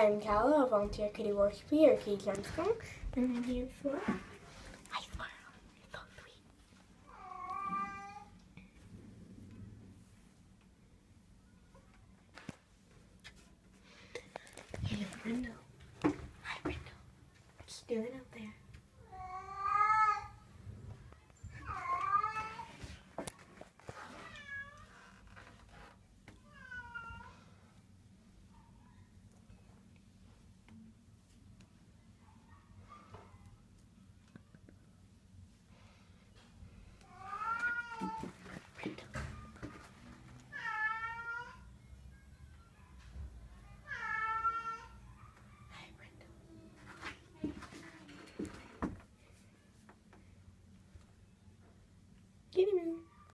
I'm Calla, a volunteer kitty worker here at Kitty Armstrong, and I'm here for Hi Squirrel. You're so sweet. Here's Brindle. Hi Brindle. What you doing out there?